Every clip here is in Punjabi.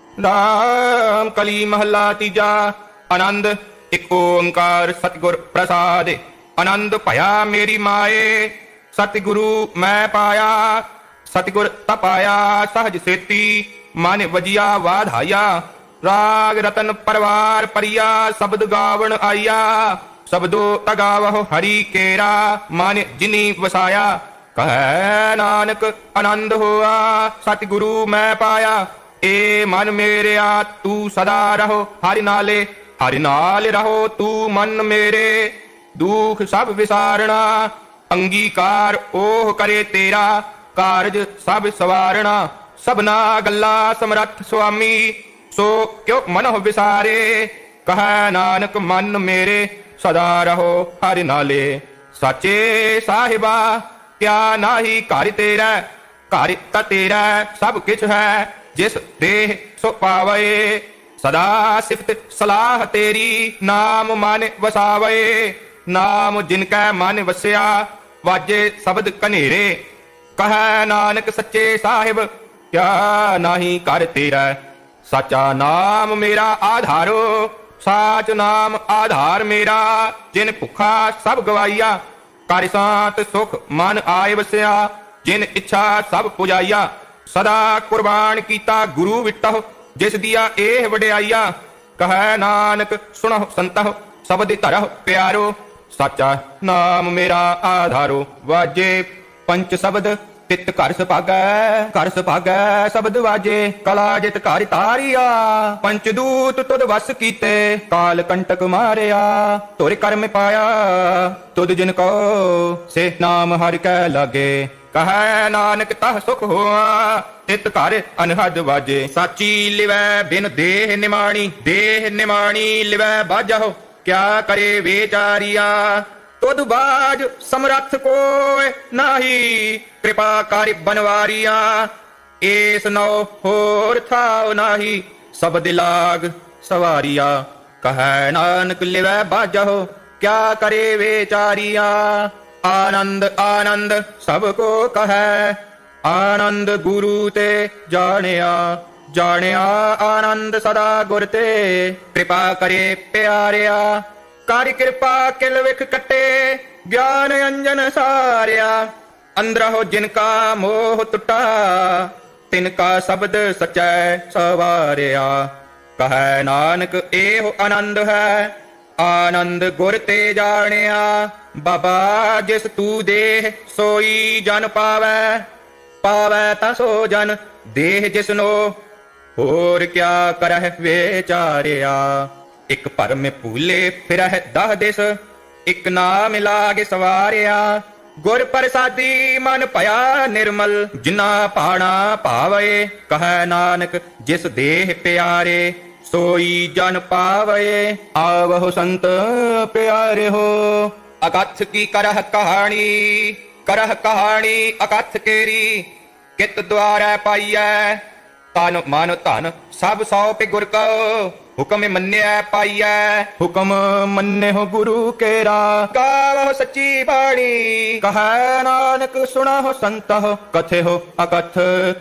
ਰਾਮ ਕਲੀ ਮਹੱਲਾ ਤੀਜਾ। ਆਨੰਦ ਇੱਕ ਓੰਕਾਰ ਸਤਿਗੁਰ ਪ੍ਰਸਾਦਿ। ਆਨੰਦ ਭਇਆ ਮੇਰੀ ਮਾਏ, ਸਤਿਗੁਰੂ ਮੈਂ ਪਾਇਆ। ਸਤਿਗੁਰ ਤਪਾਇਆ ਸਹਜ ਸੇਤੀ, ਮਨ ਵਜਿਆ ਵਾਧਾਇਆ। ਰਾਗ ਰਤਨ ਪਰਵਾਰ ਪਰਿਆ, ਸ਼ਬਦ ਗਾਵਣ ਆਇਆ। ਸ਼ਬਦੋ ਤਗਾਵਹੁ ਹਰੀ ਕੇਰਾ, ਮਨ ਜਿਨੀ ਵਸਾਇਆ। ਕਹੈ ਨਾਨਕ ਆਨੰਦ ਹੋਆ, ਸਤਿਗੁਰੂ ਮੈਂ ਪਾਇਆ। ਏ ਮਨ ਮੇਰਿਆ ਤੂੰ ਸਦਾ ਰਹੋ ਹਰਿ ਨਾਲੇ, ਹਰਿ ਨਾਲ ਰਹੋ ਤੂੰ ਮਨ ਮੇਰੇ। ਦੁਖ ਸਭ ਵਿਸਾਰਣਾ, ਅੰਗੀਕਾਰ ਉਹ ਕਰੇ ਤੇਰਾ। ਕਾਰਜ ਸਭ ਸਵਾਰਣਾ, ਸਭਨਾ ਗੱਲਾਂ ਸਮਰੱਥ ਸੁਆਮੀ। ਸੋ ਕਿਉ ਮਨੋ ਵਿਸਾਰੇ, ਕਹੈ ਨਾਨਕ ਮਨ ਮੇਰੇ। ਸਦਾ ਰਹੋ ਹਰਿ ਨਾਲੇ। ਸਾਚੇ ਸਾਹਿਬਾ ਕਿਆ ਨਾਹੀ ਘਰ ਤੇਰਾ, ਘਰ ਤਾਂ ਤੇਰਾ ਸਭ ਕਿਛ ਹੈ। ਜਿਸ ਦੇਹ ਸੋ ਪਾਵੇ, ਸਦਾ ਸਿਫਤ ਸਲਾਹ ਤੇਰੀ। ਨਾਮ ਮਨ ਵਸਾਵੇ, ਨਾਮ ਜਿਨ ਕੈ ਮਨ ਵਸਿਆ। ਵਾਜੇ ਸ਼ਬਦ ਕਨੇਰੇ, ਕਹੈ ਨਾਨਕ ਸੱਚੇ ਸਾਹਿਬ ਕਿਆ ਨਾਹੀ ਘਰ ਤੇਰਾ। ਸਾਚਾ ਨਾਮ ਮੇਰਾ ਆਧਾਰੋ, ਸਾਚ ਨਾਮ ਆਧਾਰ ਮੇਰਾ। ਜਿਨ ਭੁੱਖਾ ਸਭ ਗਵਾਈਆ, ਕਰ ਸਾਤ ਸੁਖ ਮਨ ਆਏ ਵਸਿਆ। ਜਿਨ ਇੱਛਾ ਸਭ ਪੁਜਾਈਆ, ਸਦਾ ਕੁਰਬਾਨ ਕੀਤਾ ਗੁਰੂ ਵਿਟਹੁ। ਜਿਸ ਦੀਆ ਇਹ ਵਡਿਆਈਆ, ਕਹੈ ਨਾਨਕ ਸੁਣਹੁ ਸੰਤਹੁ ਸਬਦਿ ਧਰਹੁ ਪਿਆਰੋ। ਸਾਚਾ ਨਾਮ ਮੇਰਾ ਆਧਾਰੋ, ਵਾਜੇ ਪੰਚ ਸ਼ਬਦ ਤਿਤ ਘਰ ਸੁਭਾਗੈ। ਘਰ ਸੁਭਾਗੈ ਸ਼ਬਦ ਵਾਜੇ, ਕਲਾ ਜਿਤ ਘਰ ਤਾਰੀਆ। ਪੰਚ ਦੂਤ ਤੁਧ ਵਸ ਕੀਤੇ, ਕਾਲ ਕੰਟਕ ਮਾਰਿਆ। ਤੁਰ ਕਰਮ ਪਾਇਆ ਤੁਧ ਜਿਨ ਕੋ, ਸੇ ਨਾਮ ਹਰਿ ਕੈ ਲਾਗੇ। ਕਹੈ ਨਾਨਕ ਤਹ ਸੁਖ ਹੋਆ, ਤਿਤ ਘਰ ਅਨਹਦ ਵਾਜੇ। ਸਾਚੀ ਲਿਵੈ ਬਿਨ ਦੇਹ ਨਿਮਾਣੀ, ਦੇਹ ਨਿਮਾਣੀ ਲਿਵੈ ਬਾਝਹੁ। ਕਿਆ ਕਰੇ ਵਿਚਾਰੀਆ, ਤੁਧ ਬਾਝ ਸਮਰੱਥ ਕੋਇ ਨਾਹੀ। ਕਿਰਪਾ ਕਰ ਬਨਵਾਰੀਆ, ਏਸ ਨਉ ਹੋਰ ਥਾਉ ਨਾਹੀ। ਸਬਦ ਲਾਗ ਸਵਾਰੀਆ, ਕਹੈ ਨਾਨਕ ਲਿਵੈ ਬਾਝਹੁ। ਕਿਆ ਕਰੇ ਵਿਚਾਰੀਆ। ਆਨੰਦ ਆਨੰਦ ਸਭ ਕੋ ਕਹੈ, ਆਨੰਦ ਗੁਰੂ ਤੇ ਜਾਣਿਆ। ਜਾਣਿਆ ਆਨੰਦ ਸਦਾ ਗੁਰ ਤੇ, ਕਿਰਪਾ ਕਰੇ ਪਿਆਰਿਆ। ਕਰ ਕਿਰਪਾ ਕਿਲ ਵਿਖ ਕੱਟੇ, ਗਿਆਨ ਅੰਜਨ ਸਾਰਿਆ। ਅੰਦਰਹੁ ਜਿਨ ਕਾ ਮੋਹ ਟੁੱਟਾ, ਤਿਨ ਕਾ ਸ਼ਬਦ ਸਚੈ ਸਵਾਰਿਆ। ਕਹੈ ਨਾਨਕ ਇਹੋ ਆਨੰਦ ਹੈ, ਆਨੰਦ ਗੁਰ ਤੇ ਜਾਣਿਆ। ਬਾਬਾ ਜਿਸ ਤੂ ਦੇਹ ਸੋਈ ਜਨ ਪਾਵੈ, ਪਾਵੈ ਤਾਂ ਸੋ ਜਨ ਦੇਹ ਜਿਸਨੋ। ਹੋਰ ਕਿਆ ਕਰਹਿ ਵਿਚਾਰਿਆ। ਇੱਕ ਭਰਮ ਭੂਲੇ ਫਿਰਹਿ ਦਹ ਦਿਸ, ਇੱਕ ਨਾਮ ਲਾਗੇ ਸਵਾਰਿਆ। ਗੁਰ ਪ੍ਰਸਾਦੀ ਮਨ ਭਇਆ ਨਿਰਮਲ, ਜਿਨਾ ਭਾਣਾ ਭਾਵੇ। ਕਹੈ ਨਾਨਕ ਜਿਸ ਦੇਹ ਪਿਆਰੇ, ਸੋਈ ਜਨ ਪਾਵੇ। ਆਵਹੁ ਸੰਤ ਪਿਆਰੇ ਹੋ, ਅਕਥ ਕੀ ਕਰਹ ਕਹਾਣੀ। ਕਰਹ ਕਹਾਣੀ ਅਕਥ ਕੇਰੀ, ਕਿਤ ਦੁਆਰੈ ਪਾਈਐ। ਤਨ ਮਨ ਧਨ ਸਭ ਸੌਪਿ ਗੁਰ ਕਉ, ਹੁਕਮ ਮੰਨਿਆ ਪਾਈਐ। ਹੁਕਮ ਮੰਨਿਹੁ ਗੁਰੂ ਕੇਰਾ, ਗਾਵਹੁ ਸੱਚੀ ਬਾਣੀ। ਕਹੈ ਨਾਨਕ ਸੁਣਹੁ ਸੰਤਹੁ, ਕਥਿਹੁ ਅਕਥ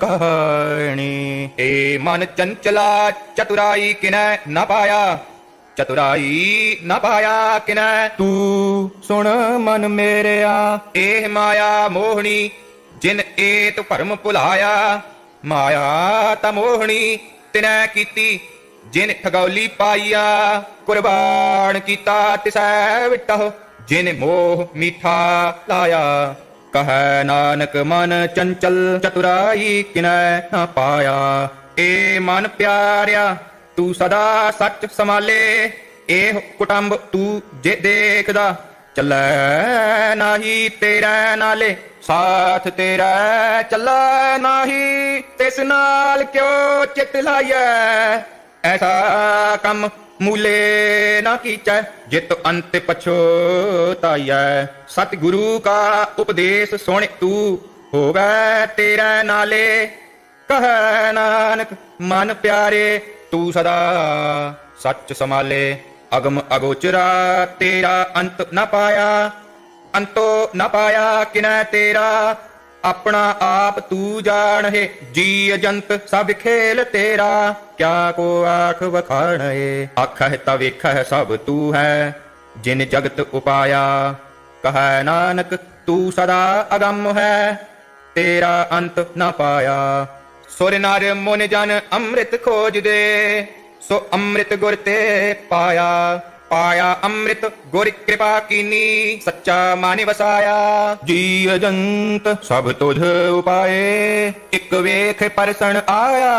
ਕਹਾਣੀ। ਏ ਮਨ ਚੰਚਲਾ ਚਤੁਰਾਈ ਕਿਨੈ ਨ ਪਾਇਆ, ਚਤੁਰਾਈ ਨ ਪਾਇਆ ਕਿਨੈ। ਤੂੰ ਸੁਣ ਮਨ ਮੇਰਿਆ, ਇਹ ਮਾਇਆ ਮੋਹਣੀ। ਜਿਨ ਏਤ ਭਰਮ ਭੁਲਾਇਆ, ਮਾਇਆ ਤਾਂ ਮੋਹਣੀ ਤਿਨੈ ਕੀਤੀ। ਜਿਨ ਠਗੌਲੀ ਪਾਈਆ, ਕੁਰਬਾਨ ਕੀਤਾ ਤਿਸੈ ਵਿਟਹੁ। ਜਿਨ ਮੋਹ ਮੀਠਾ ਲਾਇਆ, ਕਹੈ ਨਾਨਕ ਮਨ ਚੰਚਲ ਚਤੁਰਾਈ ਕਿਨੈ ਨ ਪਾਇਆ। ਏ ਮਨ ਪਿਆਰਿਆ ਤੂੰ ਸਦਾ ਸੱਚ ਸੰਭਾਲੇ, ਇਹ ਕੁਟੰਬ ਤੂੰ ਜੇ ਦੇਖਦਾ। ਚੱਲੈ ਨਾਹੀ ਤੇਰੇ ਨਾਲੇ, ਸਾਥ ਤੇਰਾ ਚੱਲੈ ਨਾਹੀ। ਤਿਸ ਨਾਲ ਕਿਉ ਚਿਤ ਲਾਈਐ, ਐਸਾ ਕੰਮ ਮੂਲੇ ਨਾ ਕੀਚੈ। ਜਿਤ ਅੰਤ ਪਛੋਤਾਈਐ, ਸਤਿਗੁਰੂ ਕਾ ਉਪਦੇਸ਼ ਸੁਣ ਤੂੰ, ਹੋਵੈ ਤੇਰੇ ਨਾਲੇ। ਕਹੈ ਨਾਨਕ ਮਨ ਪਿਆਰੇ, ਤੂੰ ਸਦਾ ਸੱਚ ਸੰਭਾਲੇ। ਅਗਮ ਅਗੋਚਰਾ ਤੇਰਾ ਅੰਤ ਨ ਪਾਇਆ, ਅੰਤੋ ਨ ਪਾਇਆ ਕਿਨੈ ਤੇਰਾ। अपना आप तू जान है, जी अजंत सब खेल तेरा, क्या को आख वखाण है। आखह तवेखह सब तू है, जिन जगत उपाया, कह नानक तू सदा अगम है, तेरा अंत न पाया। सुर नर मुन जन अमृत खोज दे, सो अमृत गुर ते पाया। पाया अमृत गुर कृपा कीनी, सच्चा मान वसाया। जी अजंत सब तुझ उपाए, एक वेख परसण आया।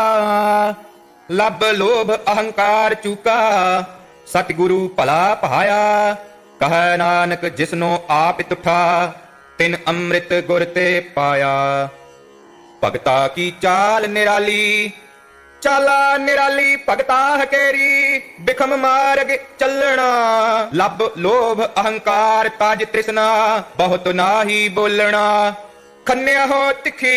लब लोभ अहंकार चूका, सतगुरु भला पाया। कह नानक जिसनो आप तुठा, तिन अमृत गुर ते पाया। भगता की चाल निराली, चाला निराली भगता हकेरी, बिखम मार्ग चलना। लब लोभ अहंकार ताज तृष्णा, बहुत नाही बोलना। खन्या हो तिखी,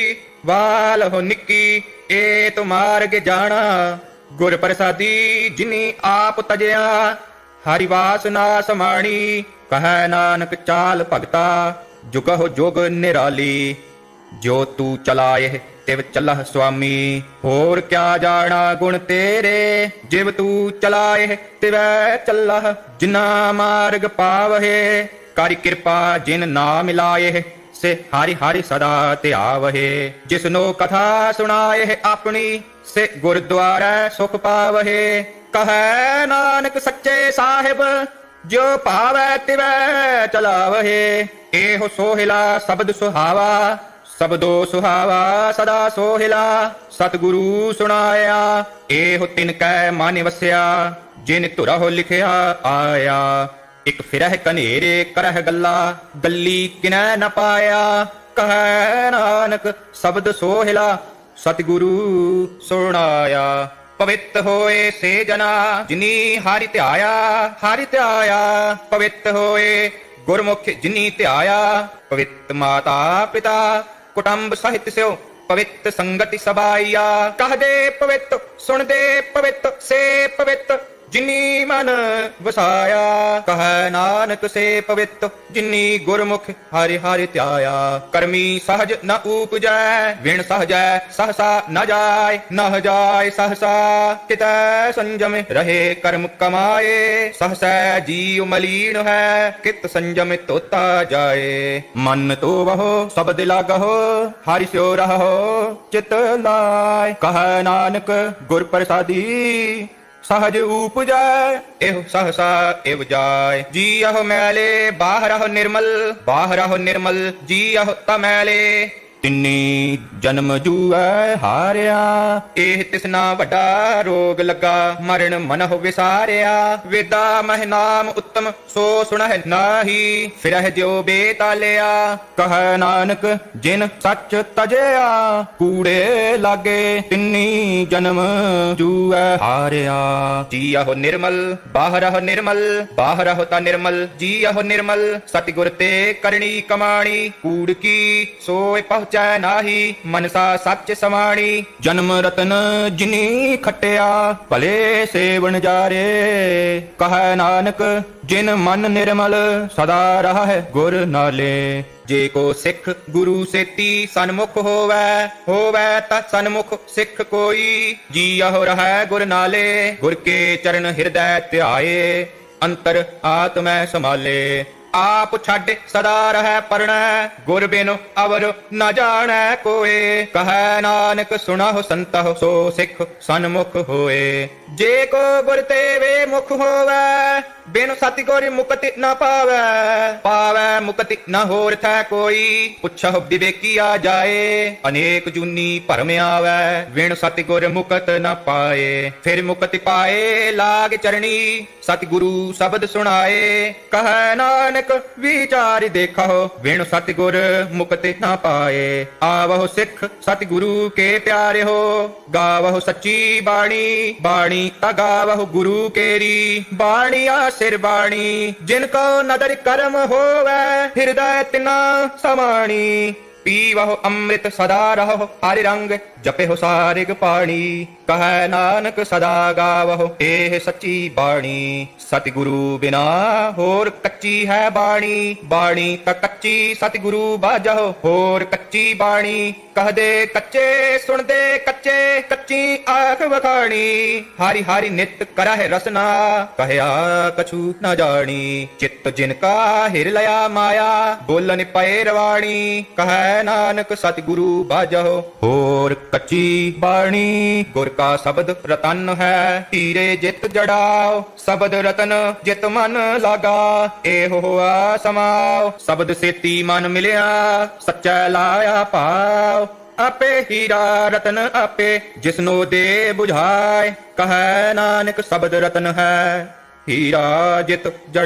वाल हो निकी, ए तो मार्ग जाना। गुर प्रसादी जिनी आप तजया, हरि वासना समाणी। कह नानक चाल भगता, जुगह जोग निराली। जो तू चलाए तिव चलह स्वामी, होर क्या जाना गुण तेरे। जिव तू चलाए तिव चलह, जिना मार्ग पावहे। कर कृपा जिन नाम मिलाए, से हरि हरि सदा त्यावहे। जिसनो कथा सुनाए अपनी, से गुरुद्वारा सुख पावहे। कह नानक सच्चे साहिब, जो पावै तिव चलावहे। एहो सोहिला शब्द सुहावा, सबदो सुहावा सदा सोहिला। सतगुरु सुनाया, एहो तिन कै मन वस्या, जिन धुरह लिखिया आया। एक फिरह कनेरे करह गल्ला, गल्ली किनै न पाया। कह नानक शब्द सोहिला, सतगुरु सुनाया। पवित्र होए से जना, जिनी हरि ध्याया, हरि ध्याया। पवित्र होए गुरमुख जिनी ध्याया, पवित्र माता पिता कुटुंब सहित स्यो, पवित्र संगति सबाइया। कह दे पवित्र, सुन दे पवित्र, से पवित्र जिनी मन वसाया। कह नानक से पवित्र, जिनी गुरमुख हरि हरि ध्याया। कर्मी सहज न उपजै, विण सहजै सहसा न जाय। न जाय सहसा कितै संयम, रहे कर्म कमाए। सहसा जीव मलीन है, कित संयम तोता जाए। मन तो वहो शब्द लागहो, हरि स्यो रहो चित लाय। कह नानक गुर प्रसादी, सहज उपजै एहो सहसा एव जाय। जी अहो मैले बाहर अहो निर्मल, बाहर अहो निर्मल जी अहो तमैले। तिन्नी जन्म जूऐ हारिया, एह तिसना वड्डा रोग लगा। मरण मनह विसारिया, वेदा मह नाम उत्तम सो सुनह नाही। फिरह ज्यो बेतालिया, कह नानक जिन सच तजया। कूड़े लागे तिन्नी जन्म जूऐ हारिया। जी अहो निर्मल बाहर अहो निर्मल, बाहर अहो ता निर्मल जी अहो निर्मल। सतगुर ते करणी कमाणी, कूड़ की सोय पहुँचै नाही। मनसा सच समाणी, जन्म रतन जिनी खटिया। भले सेवन जारे, कह नानक जिन मन निर्मल। सदा रहा है गुर नाले। जे को सिख गुरु सेती सन्मुख होवै, होवै ता सन्मुख सिख कोई। जी अहो रहा गुर नाले, गुर के चरण हृदय ध्याए। अंतर आत्मै संभाले, आप छाड़ सदा रह परणै। गुर बिनु अवर न जानै कोय। कह नानक सुनहु संतहु, सो सिख सन्मुख होए। जे को गुर ते वे मुख होवै, बिनु सतगुर मुक्ति न पावै। पावै मुक्ति न होर थै कोई, पुछहु विवेकिया जाए। अनेक जूनी भरम आवै, बिनु सतगुर मुकत न पाए। फिर मुक्ति पाए लाग चरणी, सतगुरु शब्द सुनाए। कह नानक विचार देखो, बिनु सतगुर मुक्ति न पाए। आवहो सिख सतगुरु के प्यारे हो, गावहो सच्ची बाणी। बाणी ता गावहो गुरु केरी, बाणिया सिर बाणी। जिनको नदर कर्म होवै, हृदय तिना समाणी। पीवहो अमृत सदा रहो हरि रंग, ਜਪਿਹੁ ਸਾਰਿਗ ਪਾਣੀ। ਕਹੈ ਨਾਨਕ ਸਦਾ ਗਾਵਹੁ ਇਹ ਸੱਚੀ ਬਾਣੀ। ਸਤਿਗੁਰੂ ਬਿਨਾ ਹੋਰ ਕੱਚੀ ਹੈ ਬਾਣੀ। ਬਾਣੀ ਤਾਂ ਕੱਚੀ ਸਤਿਗੁਰੂ ਬਾਝਹੁ ਹੋਰ ਕੱਚੀ ਬਾਣੀ। ਕਹਦੇ ਕੱਚੇ ਸੁਣਦੇ ਕੱਚੇ ਕੱਚੀ ਆਖ ਵਖਾਣੀ। ਹਾਰੀ ਹਾਰੀ ਨਿਤ ਕਰਹਿ ਰਸਨਾ ਕਹਿਆ ਕਛੂ ਨ ਜਾਣੀ। ਚਿੱਤ ਜਿਨ ਕਾ ਹਿਰ ਲਿਆ ਮਾਇਆ ਬੋਲਨ ਪਏ ਰਵਾਣੀ। ਕਹੈ ਨਾਨਕ ਸਤਿਗੁਰੂ ਬਾਝਹੁ ਹੋਰ ਕੱਚੀ ਬਾਣੀ। ਗੁਰ ਕਾ ਸ਼ਬਦ ਰਤਨ ਹੈ ਹੀਰੇ ਜਿਤ ਜੜਾਓ। ਸ਼ਬਦ ਰਤਨ ਜਿਤ ਮਨ ਲਾਗਾ ਇਹੋ ਹੋਆ ਸਮਾਓ। ਸ਼ਬਦ ਸੇਤੀ ਮਨ ਮਿਲਿਆ ਸੱਚਾ ਲਾਇਆ ਭਾਵ। ਆਪੇ ਹੀਰਾ ਰਤਨ ਆਪੇ ਜਿਸਨੋ ਦੇ ਬੁਝਾਏ। ਕਹੈ ਨਾਨਕ ਸ਼ਬਦ ਰਤਨ ਹੈ ਹੀਰਾ ਜਿਤ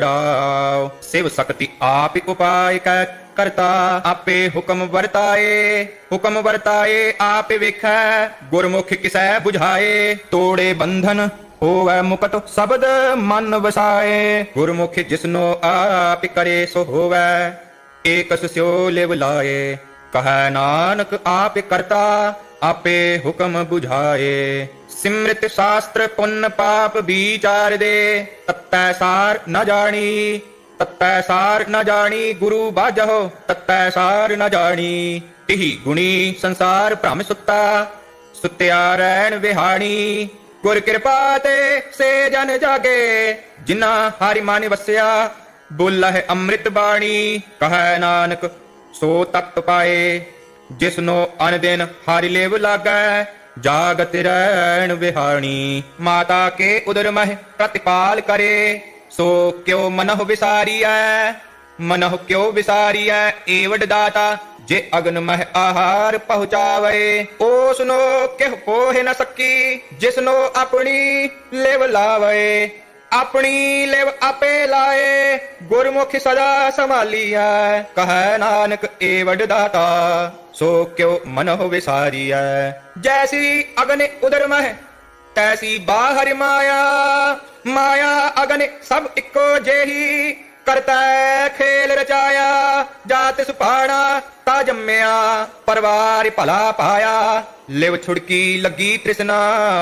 ਜੜਾਓ। ਸਿਵ ਸਕਤੀ ਆਪ ਉਪਾਇ ਕੈ ਕਰਤਾ ਆਪੇ ਹੁਕਮ ਵਰਤਾਏ। ਹੁਕਮ ਵਰਤਾਏ ਆਪ ਵੇਖੈ ਗੁਰਮੁਖ ਕਿਸੈ ਬੁਝਾਏ। ਤੋੜੇ ਬੰਧਨ ਹੋਵੈ ਮੁਕਤ ਸ਼ਬਦ ਮਨ ਵਸਾਏ। ਗੁਰਮੁਖ ਜਿਸਨੋ ਆਪ ਕਰੇ ਸੋ ਹੋਵੈ ਏਕਸ ਸਿਓ ਲਿਵ ਲਾਏ। ਕਹੈ ਨਾਨਕ ਆਪ ਕਰਤਾ ਆਪੇ ਹੁਕਮ ਬੁਝਾਏ। ਸਿਮ੍ਰਿਤ ਸ਼ਾਸਤਰ ਪੁੰਨ ਪਾਪ ਵਿਚਾਰ ਦੇ ਤਤੈ ਸਾਰ ਨ ਜਾਣੀ। ਤਤੈ ਸਾਰ ਨ ਜਾਣੀ ਗੁਰੂ ਬਾਝਹੁ ਤਤੈ ਸਾਰ ਨ ਜਾਣੀ। ਤਿਹੀ ਗੁਣੀ ਸੰਸਾਰ ਭ੍ਰਮ ਸੁੱਤਾ ਸੁੱਤਿਆ ਰਹਿਣ ਵਿਹਾਣੀ। ਗੁਰ ਕਿਰਪਾ ਤੇ ਸੇ ਜਨ ਜਾਗੇ ਜਿਨ੍ਹਾਂ ਹਰਿ ਮਨ ਵਸਿਆ ਬੋਲਹਿ ਅੰਮ੍ਰਿਤ ਬਾਣੀ। ਕਹੈ ਨਾਨਕ ਸੋ ਤਤ ਪਾਏ ਜਿਸਨੋ ਅਨ ਦਿਨ ਹਰਿ ਲੇਵ ਲਾਗੈ ਜਾਗਤ ਰਹਿਣ ਵਿਹਾਣੀ। ਮਾਤਾ ਕੇ ਉਦਰ ਮਹਿ ਪ੍ਰਤਿਪਾਲ ਕਰੇ ਸੋ ਕਿਉ ਮਨਹੁ ਵਿਸਾਰੀਐ। ਮਨਹੁ ਕਿਉ ਵਿਸਾਰੀਐ ਏਵਡ ਦਾਤਾ ਜੇ ਅਗਨ ਮਹਿ ਆਹਾਰ ਪਹੁੰਚਾਵੇ। ਓਸਨੋ ਕਿਹ ਪੋਹਿ ਨ ਸਕੀ ਜਿਸਨੋ ਆਪਣੀ ਲਿਵ ਲਾਵੇ। ਆਪਣੀ ਲਿਵ ਆਪੇ ਲਾਏ ਗੁਰਮੁਖ ਸਦਾ ਸੰਭਾਲੀਐ। ਕਹੈ ਨਾਨਕ ਏਵਡ ਦਾਤਾ ਸੋ ਕਿਉ ਮਨਹੁ ਵਿਸਾਰੀਐ। ਜੈਸੀ ਅਗਨ ਉਦਰ ਮਹਿ ਤੈਸੀ ਬਾਹਰ ਮਾਇਆ। ਮਾਇਆ ਅਗਨ ਸਭ ਇੱਕੋ ਜਿਹੀ ਕਰਤੈ ਖੇਲ ਰਚਾਇਆ। ਜਾਤ ਸੁਪਾਣਾ ਤਾ ਜੰਮਿਆ ਪਰਵਾਰ ਭਲਾ ਪਾਇਆ। ਲਿਵ ਛੁੜਕੀ ਲੱਗੀ ਤ੍ਰਿਸ਼ਨਾ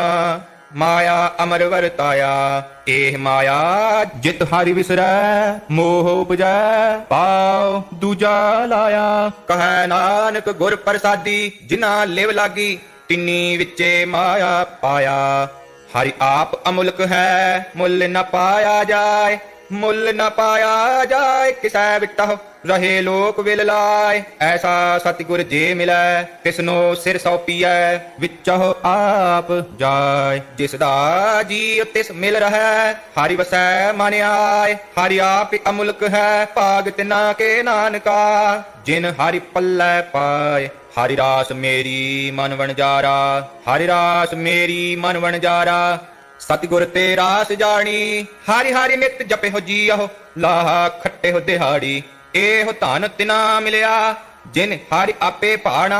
ਮਾਇਆ ਅਮਰ ਵਰਤਾਇਆ। ਇਹ ਮਾਇਆ ਜਿਤ ਹਰਿ ਵਿਸਰੈ ਮੋਹ ਉਪਜੈ ਪਾਉ ਦੂਜਾ ਲਾਇਆ। ਕਹੈ ਨਾਨਕ ਗੁਰ ਪ੍ਰਸਾਦੀ ਜਿਨ੍ਹਾਂ ਲਿਵ ਲਾਗੀ ਤਿੰਨੀ ਵਿੱਚੇ ਮਾਇਆ ਪਾਇਆ। ਹਰਿ ਆਪ ਅਮੁਲਕ ਹੈ ਮੁੱਲ ਨ ਪਾਇਆ ਜਾਏ। ਮੁੱਲ ਨ ਪਾਇਆ ਜਾਏ ਕਿਸੈ ਵਿਟਹੁ ਰਹੇ ਲੋਕ ਵਿਲ ਲਾਏ। ਐਸਾ ਸਤਿਗੁਰ ਜੇ ਮਿਲੈ ਤਿਸਨੋ ਸਿਰ ਸੌਪੀਐ ਵਿਚਹੁ ਆਪ ਜਾਏ। ਜਿਸ ਦਾ ਜੀ ਤਿਸ ਮਿਲ ਰਹੈ ਹਰਿ ਵਸੈ ਮਨ ਆਏ। ਹਰਿ ਆਪ ਅਮੁਲਕ ਹੈ ਭਾਗ ਤਿਨਾ ਕੇ ਨਾਨਕਾ ਜਿਨ ਹਰਿ ਪੱਲੇ ਪਾਏ। ਹਰਿ ਰਾਸ ਮੇਰੀ ਮਨ ਵਣਜਾਰਾ ਹਰਿ ਰਾਸ ਮੇਰੀ ਮਨ ਵਣਜਾਰਾ। ਸਤਿਗੁਰ ਤੇ ਰਾਸ ਜਾਣੀ ਹਰਿ ਹਰਿ ਨਿਤ ਜਪਿਹੁ ਜੀਅਹੁ ਲਾਹਾ ਖੱਟਿਹੁ ਦਿਹਾੜੀ। ਇਹੋ ਧਨ ਤਿਨਾ ਮਿਲਿਆ ਜਿਨ ਹਰਿ ਆਪੇ ਭਾਣਾ।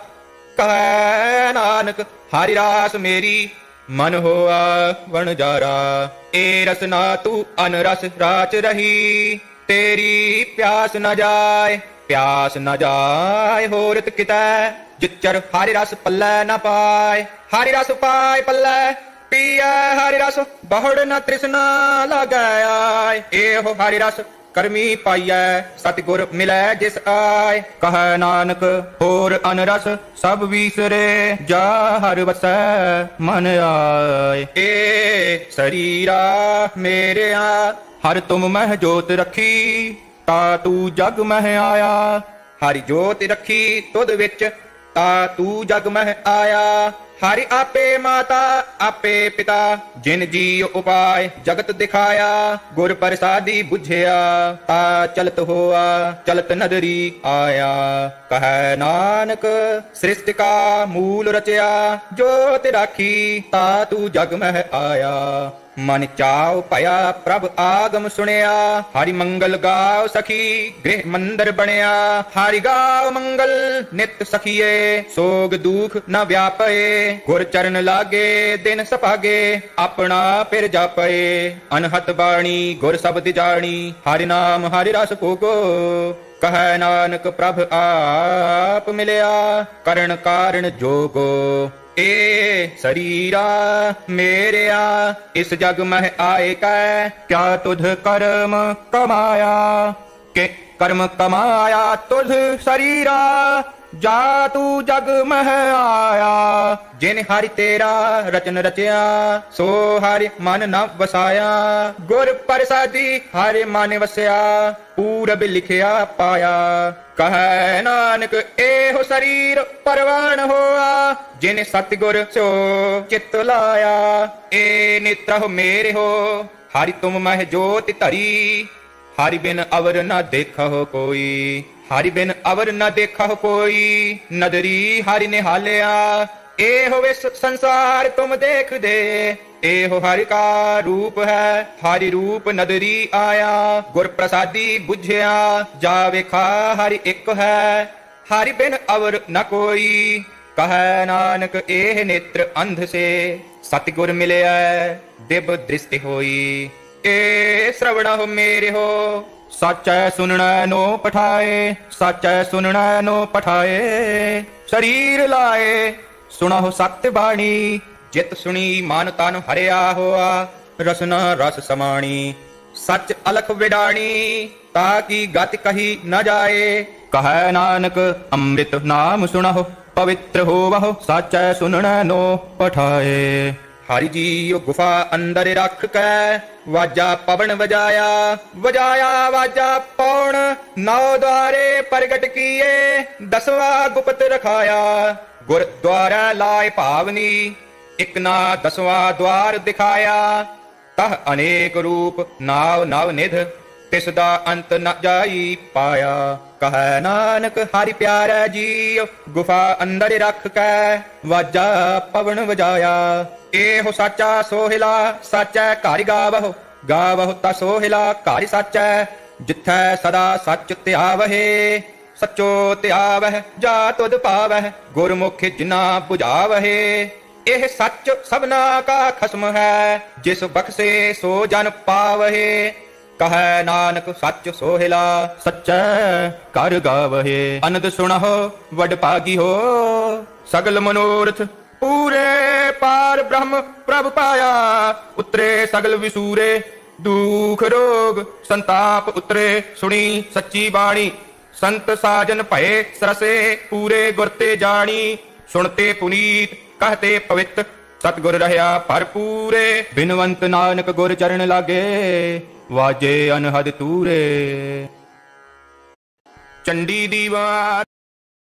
ਕਹੈ ਨਾਨਕ ਹਰਿ ਰਾਸ ਮੇਰੀ ਮਨ ਹੋਆ ਵਣਜਾਰਾ। ਏ ਰਸਨਾ ਤੂੰ ਅਨਰਸ ਰਾਚ ਰਹੀ ਤੇਰੀ ਪਿਆਸ ਨ ਜਾਏ। ਪਿਆਸ ਨ ਜਾਏ ਹੋਰਤ ਕਿਤੈ ਜਿਚਰ ਹਰਿ ਰਸ ਪੱਲੇ ਨ ਪਾਏ। ਹਰਿ ਰਸ ਪਾਏ ਪੱਲੇ ਪੀਐ ਹਰਿ ਰਸ ਬਹੁੜ ਨ ਤ੍ਰਿਸ਼ਨਾ ਲਾਗੈ ਆਏ। ਇਹੋ ਹਰਿ ਰਸ ਕਰਮੀ ਪਾਈਐ ਸਤਿਗੁਰ ਮਿਲੈ ਜਿਸ ਆਏ। ਕਹੈ ਨਾਨਕ ਹੋਰ ਅਨਰਸ ਸਭ ਵੀਸਰੇ ਜਾ ਹਰਿ ਵਸੈ ਮਨ ਆਏ। ਏ ਸਰੀਰਾ ਮੇਰਿਆ ਹਰਿ ਤੁਮ ਮਹਿ ਜੋਤ ਰੱਖੀ ਤਾ ਤੂੰ ਜਗ ਮਹਿ ਆਇਆ। ਹਰਿ ਜੋਤ ਰੱਖੀ ਤੁਧ ਵਿੱਚ ਤਾ ਤੂੰ ਜਗ ਮਹਿ ਆਇਆ। ਹਰਿ ਆਪੇ ਮਾਤਾ ਆਪੇ ਪਿਤਾ ਜਿਨ ਜੀ ਉਪਾਏ ਜਗਤ ਦਿਖਾਇਆ। ਗੁਰ ਪ੍ਰਸਾਦੀ ਬੁਝਿਆ ਤਾ ਚਲਤ ਹੋਆ ਚਲਤ ਨਦਰੀ ਆਇਆ। ਕਹੈ ਨਾਨਕ ਸ੍ਰਿਸ਼ਟ ਕਾ ਮੂਲ ਰਚਿਆ ਜੋਤਿ ਰਾਖੀ ਤਾ ਤੂੰ ਜਗ ਮਹਿ ਆਇਆ। ਮਨ ਚਾਉ ਭਇਆ ਪ੍ਰਭ ਆਗਮ ਸੁਣਿਆ ਹਰਿ ਮੰਗਲ ਗਾਓ ਸਖੀ ਗ੍ਰਹਿ ਮੰਦਰ ਬਣਿਆ। ਹਰਿ ਗਾਓ ਮੰਗਲ ਨਿਤ ਸਖੀਏ ਸੋਗ ਦੁਖ ਨ ਵਿਆਪਏ। ਗੁਰ ਚਰਨ ਲਾਗੇ ਦਿਨ ਸਭਾਗੇ ਆਪਣਾ ਫਿਰ ਜਾਪਏ। ਅਨਹਤ ਬਾਣੀ ਗੁਰ ਸ਼ਬਦ ਜਾਣੀ ਹਰਿ ਨਾਮ ਹਰਿ ਰਸ ਭੋਗੋ ਕਹੈ ਨਾਨਕ ਪ੍ਰਭ ਆਪ ਮਿਲਿਆ ਕਰਨ ਕਾਰਣ ਜੋਗੋ ਏ ਸਰੀਰਾ ਮੇਰਿਆ ਇਸ ਜਗ ਮਹਿ ਆਏ ਕੈ ਕਿਆ ਤੁਧ ਕਰਮ ਕਮਾਇਆ ਕਿ ਕਰਮ ਕਮਾਇਆ ਤੁਧ ਸਰੀਰਾ ਜਾ ਤੂੰ ਜਗ ਮਹਿ ਆਇਆ ਜਿਨ ਹਰਿ ਤੇਰਾ ਰਚਨ ਰਚਿਆ ਸੋ ਹਰਿ ਮਨ ਨ ਵਸਾਇਆ ਗੁਰ ਪ੍ਰਸਾਦੀ ਹਰਿ ਮਨ ਵਸਿਆ ਪੂਰਬ ਲਿਖਿਆ ਪਾਇਆ ਕਹੈ ਨਾਨਕ ਇਹੋ ਸਰੀਰ ਪਰਵਾਨ ਹੋਆ ਜਿਨ ਸਤਿਗੁਰ ਸੋ ਚਿਤ ਲਾਇਆ ਏ ਨਿਤਰਹੁ ਮੇਰੇ ਹੋ ਹਰਿ ਤੁਮ ਮਹਿ ਜੋਤਿ ਧਰੀ ਹਰਿ ਬਿਨ ਅਵਰ ਨ ਦੇਖਹੁ ਕੋਈ ਹਰਿ ਬਿਨ ਅਵਰ ਨ ਦੇਖਹੁ ਕੋਈ ਨਦਰੀ ਹਰਿ ਨਿਹਾਲਿਆ ਇਹੋ ਵਿਸ ਸੰਸਾਰ ਤੁਮ ਦੇਖਦੇ ਇਹੋ ਹਰਿ ਕਾ ਰੂਪ ਹੈ ਹਰਿ ਰੂਪ ਨਦਰੀ ਆਇਆ ਗੁਰ ਪ੍ਰਸਾਦੀ ਬੁਝਿਆ ਜਾ ਵੇਖਾ ਹਰਿ ਇੱਕ ਹੈ ਹਰਿ ਬਿਨ ਅਵਰ ਨ ਕੋਈ ਕਹੈ ਨਾਨਕ ਇਹ ਨੇਤਰ ਅੰਧ ਸੇ ਸਤਿਗੁਰ ਮਿਲਿਆ ਦਿਵ ਦ੍ਰਿਸ਼ਟ ਹੋਈ ਏ ਸ਼ਰਵਣਹੁ ਮੇਰੇ ਹੋ ਸਾਚੈ ਸੁਨਣੈ ਨੋ ਪਠਾਏ ਸਾਚੈ ਸੁਨਣੈ ਨੋ ਪਠਾਏ ਸਰੀਰ ਲਾਏ ਸੁਣਹੁ ਸਤਿ ਬਾਣੀ ਜਿਤ ਸੁਣੀ ਮਨ ਤਨ ਹਰਿਆ ਹੋਆ ਰਸਨਾ ਰਸ ਸਮਾਣੀ ਸੱਚ ਅਲਖ ਵਿਡਾਣੀ ਤਾ ਕੀ ਗਤ ਕਹੀ ਨ ਜਾਏ ਕਹੈ ਨਾਨਕ ਅੰਮ੍ਰਿਤ ਨਾਮ ਸੁਣਹੁ ਪਵਿੱਤਰ ਹੋਵਹੁ ਸਾਚੈ ਸੁਨਣੈ ਨੋ ਪਠਾਏ ਹਰਿ ਜੀਉ ਗੁਫਾ ਅੰਦਰ ਰੱਖ ਕੈ ਵਾਜਾ ਪਵਨ ਵਜਾਇਆ ਵਜਾਇਆ ਵਾਜਾ ਪੌਣ ਨੌ ਦੁਆਰੇ ਪ੍ਰਗਟ ਕੀਏ ਦਸਵਾਂ ਗੁਪਤ ਰਖਾਇਆ ਗੁਰਦੁਆਰਾ ਲਾਇ ਭਾਵਨੀ ਇਕ ਨਾ ਦਸਵਾਂ ਦੁਆਰ ਦਿਖਾਇਆ ਤਹ ਅਨੇਕ ਰੂਪ ਨਾਵ ਨਵ ਨਿਧ ਤਿਸ ਦਾ ਅੰਤ ਨ ਜਾਈ ਪਾਇਆ ਕਹੈ ਨਾਨਕ ਹਰਿ ਪਿਆਰੈ ਜੀਉ ਗੁਫਾ ਅੰਦਰ ਰੱਖ ਕੈ ਵਾਜਾ ਪਵਨ ਵਜਾਇਆ ਇਹੋ ਸਾਚਾ ਸੋਹਿਲਾ ਸਾਚੈ ਘਰਿ ਗਾਵਹੁ ਗਾਵਹੁ ਤਾ ਸੋਹਿਲਾ ਘਰਿ ਸਾਚੈ ਜਿਥੈ ਸਦਾ ਸੱਚ ਧਿਆਵਹਿ ਸਚੋ ਧਿਆਵਹਿ ਜਾ ਤੁਧ ਪਾਵਹਿ ਗੁਰਮੁਖ ਜਿਨਾ 부ਝਾਵਹਿ ਇਹ ਸੱਚ ਸਭਨਾ ਕਾ ਖਸਮ ਹੈ ਜਿਸ ਬਖਸ਼ੇ ਸੋ ਜਨ ਪਾਵਹਿ ਕਹੈ ਨਾਨਕ ਸੱਚ ਸੋਹਿਲਾ ਸਚੈ ਘਰਿ ਗਾਵਹਿ ਅਨੰਦ ਸੁਣਹੁ ਵਡ ਭਾਗੀ ਹੋ ਸਗਲ ਮਨੋਰਥ ਪੂਰੇ ਪਾਰ ਬ੍ਰਹਮ ਪ੍ਰਭ ਪਾਇਆ ਉਤਰੇ ਸਗਲ ਵਿਸੂਰੇ ਦੁਖ ਰੋਗ ਸੰਤਾਪ ਉਤਰੇ ਸੁਣੀ ਸੱਚੀ ਬਾਣੀ ਸੰਤ ਸਾਜਨ ਭਏ ਸਰਸੇ ਪੂਰੇ ਗੁਰ ਤੇ ਜਾਣੀ ਸੁਣਤੇ ਪੁਨੀਤ ਕਹਤੇ ਪਵਿੱਤ ਸਤਿਗੁਰ ਰਹਿਆ ਭਰਪੂਰੇ ਬਿਨਵੰਤ ਨਾਨਕ ਗੁਰ ਚਰਨ ਲਾਗੇ ਵਾਜੇ ਅਨਹਦ ਤੂਰੇ ਚੰਡੀ ਦੀਵਾਰ